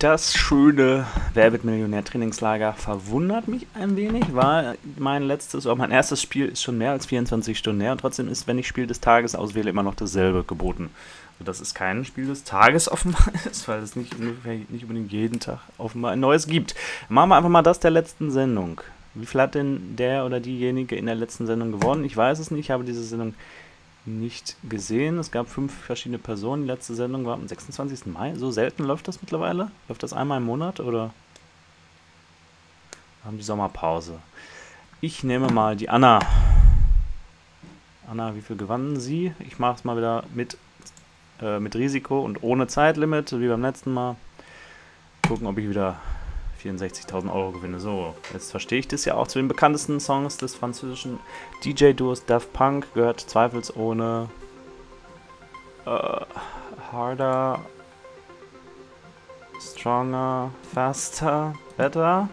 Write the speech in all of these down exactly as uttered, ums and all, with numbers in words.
Das schöne Wer wird Millionär-Trainingslager verwundert mich ein wenig, weil mein letztes oder mein erstes Spiel ist schon mehr als vierundzwanzig Stunden her und trotzdem ist, wenn ich Spiel des Tages auswähle, immer noch dasselbe geboten. Und das ist kein Spiel des Tages offenbar ist, weil es nicht, nicht unbedingt jeden Tag offenbar ein neues gibt. Machen wir einfach mal das der letzten Sendung. Wie viel hat denn der oder diejenige in der letzten Sendung gewonnen? Ich weiß es nicht, ich habe diese Sendung nicht gesehen. Es gab fünf verschiedene Personen. Die letzte Sendung war am sechsundzwanzigsten Mai. So selten läuft das mittlerweile? Läuft das einmal im Monat oder haben die Sommerpause? Ich nehme mal die Anna. Anna, wie viel gewannen sie? Ich mache es mal wieder mit, äh, mit Risiko und ohne Zeitlimit, wie beim letzten Mal. Gucken, ob ich wieder vierundsechzigtausend Euro gewinne. So, jetzt verstehe ich das ja auch. Zu den bekanntesten Songs des französischen D J-Duos Daft Punk gehört zweifelsohne äh, Harder, Stronger, Faster, Better.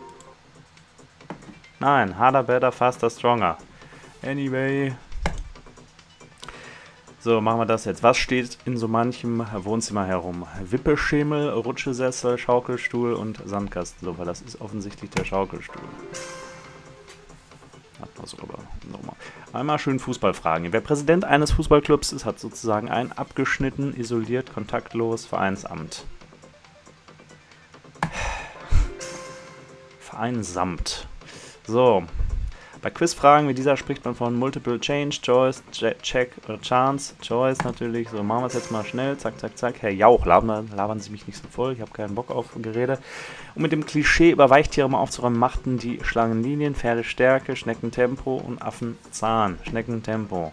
Nein, Harder, Better, Faster, Stronger. Anyway. So, machen wir das jetzt. Was steht in so manchem Wohnzimmer herum? Wippeschemel, Rutschesessel, Schaukelstuhl und Sandkastensofa. Das ist offensichtlich der Schaukelstuhl. Hat man so, aber nochmal. Einmal schön Fußball fragen. Wer Präsident eines Fußballclubs ist, hat sozusagen ein abgeschnitten, isoliert, kontaktlos Vereinsamt. Vereinsamt. So. Bei Quizfragen wie dieser spricht man von Multiple Change, Choice, Check oder Chance. Choice natürlich. So, machen wir es jetzt mal schnell. Zack, zack, zack. Herr Jauch, labern, labern Sie mich nicht so voll. Ich habe keinen Bock auf Gerede. Um mit dem Klischee über Weichtiere mal aufzuräumen, machten die Schlangenlinien, Pferdestärke, Schneckentempo und Affenzahn. Schneckentempo.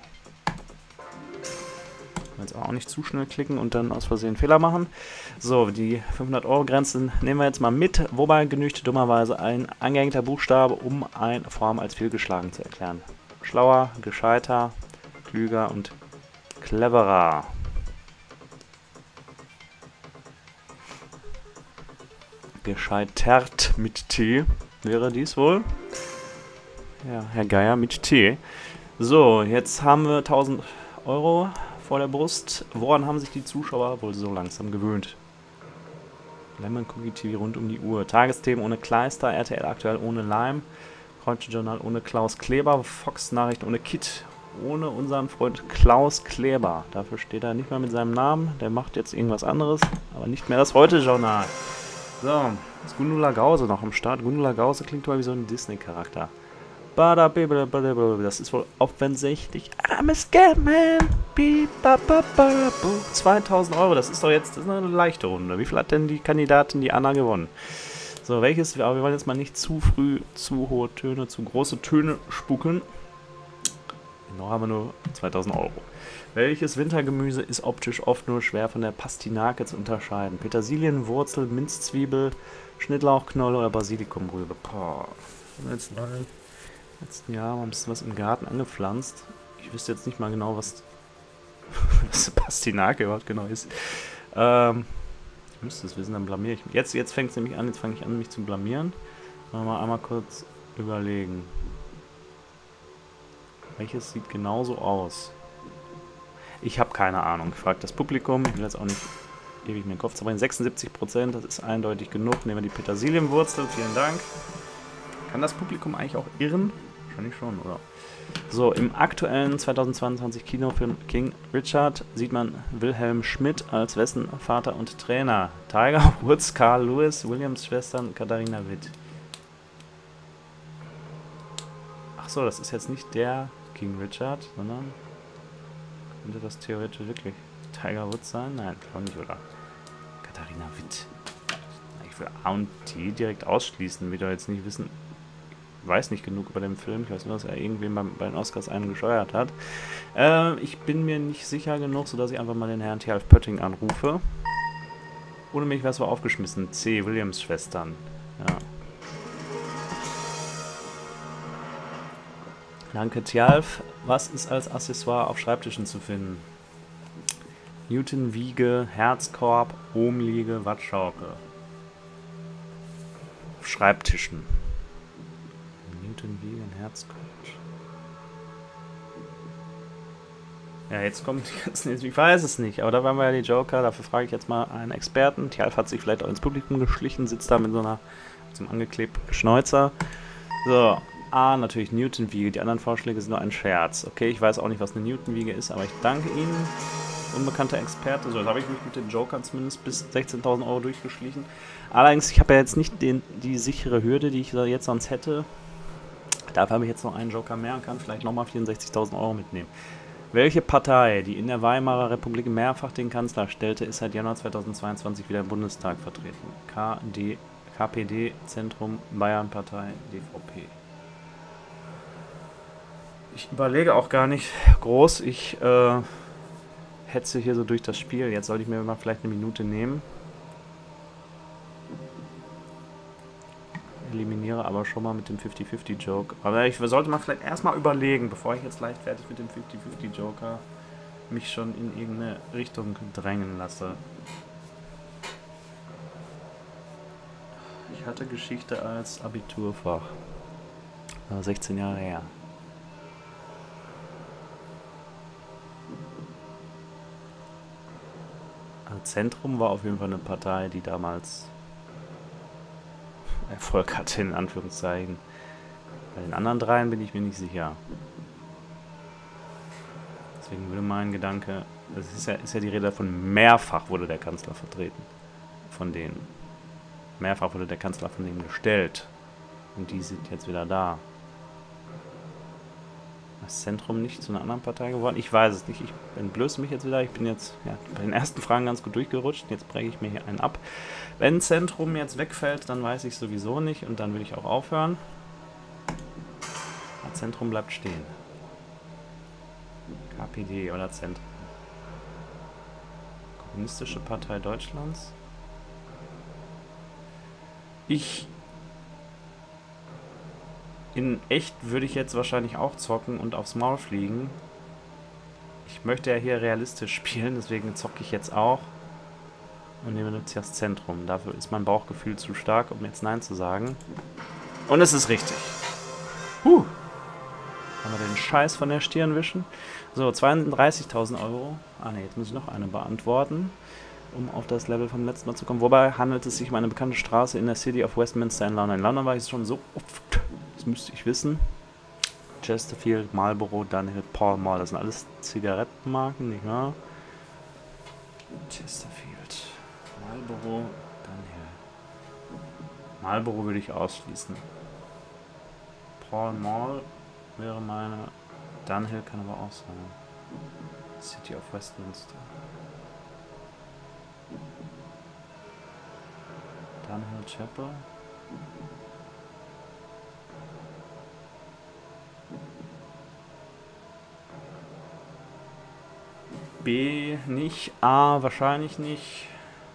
Jetzt auch nicht zu schnell klicken und dann aus Versehen Fehler machen. So, die fünfhundert Euro Grenzen nehmen wir jetzt mal mit. Wobei genügt dummerweise ein angehängter Buchstabe, um eine Form als fehlgeschlagen zu erklären. Schlauer, gescheiter, klüger und cleverer. Gescheitert mit T wäre dies wohl. Ja, Herr Geier mit T. So, jetzt haben wir tausend Euro vor der Brust. Woran haben sich die Zuschauer wohl so langsam gewöhnt? Lemon Cookie T V rund um die Uhr. Tagesthemen ohne Kleister, R T L aktuell ohne Lime, Heute Journal ohne Klaus Kleber, Fox Nachrichten ohne Kit, ohne unseren Freund Klaus Kleber. Dafür steht er nicht mehr mit seinem Namen. Der macht jetzt irgendwas anderes, aber nicht mehr das Heute Journal. So, ist Gundula Gause noch am Start. Gundula Gause klingt mal wie so ein Disney-Charakter. Das ist wohl offensichtlich. I'm a Scatman. zweitausend Euro, das ist doch jetzt das ist eine leichte Runde. Wie viel hat denn die Kandidatin, die Anna, gewonnen? So, welches, aber wir wollen jetzt mal nicht zu früh zu hohe Töne, zu große Töne spucken. Noch haben wir nur zweitausend Euro. Welches Wintergemüse ist optisch oft nur schwer von der Pastinake zu unterscheiden? Petersilien, Wurzel, Minzzwiebel, Schnittlauchknolle oder Basilikumrübe? Boah, jetzt mal. Letzten Jahr mal ein bisschen was im Garten angepflanzt. Ich wüsste jetzt nicht mal genau, was, was Pastinake überhaupt genau ist. Ähm, ich müsste es wissen, dann blamiere ich mich. Jetzt, jetzt fängt es nämlich an, jetzt fange ich an, mich zu blamieren. Mal einmal kurz überlegen. Welches sieht genauso aus? Ich habe keine Ahnung. Ich frage das Publikum. Ich will jetzt auch nicht ewig mir den Kopf zerbrechen. sechsundsiebzig Prozent, das ist eindeutig genug. Nehmen wir die Petersilienwurzel. Vielen Dank. Kann das Publikum eigentlich auch irren? Wahrscheinlich schon, oder? So, im aktuellen zweitausendzweiundzwanzig Kinofilm King Richard sieht man Wilhelm Schmidt als wessen Vater und Trainer. Tiger Woods, Carl Lewis, Williams Schwestern, Katharina Witt. Achso, das ist jetzt nicht der King Richard, sondern könnte das theoretisch wirklich Tiger Woods sein? Nein, glaube nicht, oder? Katharina Witt. Ich will A und T direkt ausschließen, wie wir jetzt nicht wissen. Ich weiß nicht genug über den Film. Ich weiß nur, dass er irgendwen beim, bei den Oscars einen gescheuert hat. Äh, ich bin mir nicht sicher genug, sodass ich einfach mal den Herrn Tjalf Pötting anrufe. Ohne mich wäre es so aufgeschmissen. C. Williams Schwestern. Ja. Danke, Tjalf. Was ist als Accessoire auf Schreibtischen zu finden? Newton-Wiege, Herzkorb, Ohmliege, Wattschaukel. Auf Schreibtischen. Newton-Wiege, Herzkorb. Ja, jetzt kommt die ganzen, ich weiß es nicht, aber da waren wir ja die Joker, dafür frage ich jetzt mal einen Experten. Tjalf hat sich vielleicht auch ins Publikum geschlichen, sitzt da mit so einer, mit so einem angeklebten Schnäuzer. So, A, natürlich Newtonwiege, die anderen Vorschläge sind nur ein Scherz. Okay, ich weiß auch nicht, was eine Newtonwiege ist, aber ich danke Ihnen, unbekannter Experte. So, jetzt habe ich mich mit den Jokern zumindest bis sechzehntausend Euro durchgeschlichen. Allerdings, ich habe ja jetzt nicht den, die sichere Hürde, die ich jetzt sonst hätte. Dafür habe ich jetzt noch einen Joker mehr und kann vielleicht nochmal vierundsechzigtausend Euro mitnehmen. Welche Partei, die in der Weimarer Republik mehrfach den Kanzler stellte, ist seit Januar zweitausendzweiundzwanzig wieder im Bundestag vertreten? K D, K P D, Zentrum, Bayernpartei, D V P. Ich überlege auch gar nicht groß. Ich äh, hetze hier so durch das Spiel. Jetzt sollte ich mir mal vielleicht eine Minute nehmen. Eliminiere aber schon mal mit dem fifty fifty Joke. Aber ich sollte mal vielleicht erstmal überlegen, bevor ich jetzt leichtfertig mit dem fifty fifty Joker mich schon in irgendeine Richtung drängen lasse. Ich hatte Geschichte als Abiturfach. Das sechzehn Jahre her. Also Zentrum war auf jeden Fall eine Partei, die damals Erfolg hatte, in Anführungszeichen. Bei den anderen dreien bin ich mir nicht sicher. Deswegen würde mein Gedanke, es ist ja, ist ja die Rede von mehrfach wurde der Kanzler vertreten. Von denen. Mehrfach wurde der Kanzler von denen gestellt. Und die sind jetzt wieder da. Das Zentrum nicht zu einer anderen Partei geworden? Ich weiß es nicht. Ich entblöße mich jetzt wieder. Ich bin jetzt ja, bei den ersten Fragen ganz gut durchgerutscht. Jetzt breche ich mir hier einen ab. Wenn Zentrum jetzt wegfällt, dann weiß ich sowieso nicht. Und dann will ich auch aufhören. Das Zentrum bleibt stehen. K P D oder Zentrum. Kommunistische Partei Deutschlands. Ich... In echt würde ich jetzt wahrscheinlich auch zocken und aufs Maul fliegen. Ich möchte ja hier realistisch spielen, deswegen zocke ich jetzt auch. Und nehme jetzt das Zentrum. Dafür ist mein Bauchgefühl zu stark, um jetzt Nein zu sagen. Und es ist richtig. Huh. Haben wir den Scheiß von der Stirn wischen. So, zweiunddreißigtausend Euro. Ah ne, jetzt muss ich noch eine beantworten, um auf das Level vom letzten Mal zu kommen. Wobei handelt es sich um eine bekannte Straße in der City of Westminster in London. In London war ich schon so oft. Das müsste ich wissen. Chesterfield, Marlboro, Dunhill, Pall Mall. Das sind alles Zigarettenmarken, nicht wahr? Chesterfield, Marlboro, Dunhill. Marlboro würde ich ausschließen. Pall Mall wäre meine. Dunhill kann aber auch sein. City of Westminster. Dunhill Chapel. B nicht, A wahrscheinlich nicht.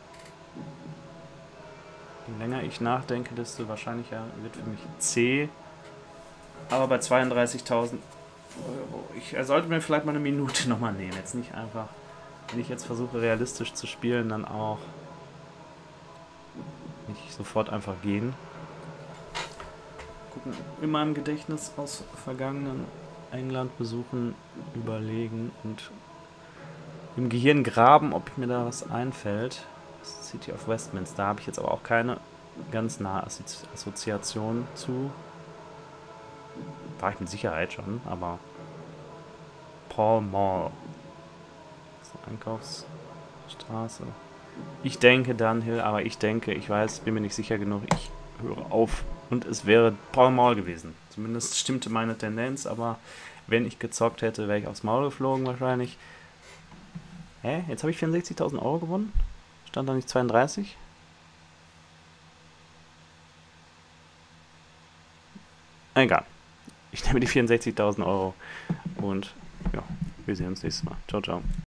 Je länger ich nachdenke, desto wahrscheinlicher wird für mich C. Aber bei zweiunddreißigtausend Euro, ich er sollte mir vielleicht mal eine Minute nochmal nehmen. Jetzt nicht einfach, wenn ich jetzt versuche realistisch zu spielen, dann auch nicht sofort einfach gehen. Gucken, in meinem Gedächtnis aus vergangenen England-Besuchen überlegen und im Gehirn graben, ob mir da was einfällt. City of Westminster, da habe ich jetzt aber auch keine ganz nahe Assozi Assoziation zu. War ich mit Sicherheit schon, aber Pall Mall. Das ist eine Einkaufsstraße. Ich denke Dunhill, aber ich denke, ich weiß, bin mir nicht sicher genug, ich höre auf. Und es wäre Pall Mall gewesen. Zumindest stimmte meine Tendenz, aber wenn ich gezockt hätte, wäre ich aufs Maul geflogen wahrscheinlich. Hä? Jetzt habe ich vierundsechzigtausend Euro gewonnen? Stand da nicht zweiunddreißig? Egal. Ich nehme die vierundsechzigtausend Euro und ja, wir sehen uns nächstes Mal. Ciao, ciao.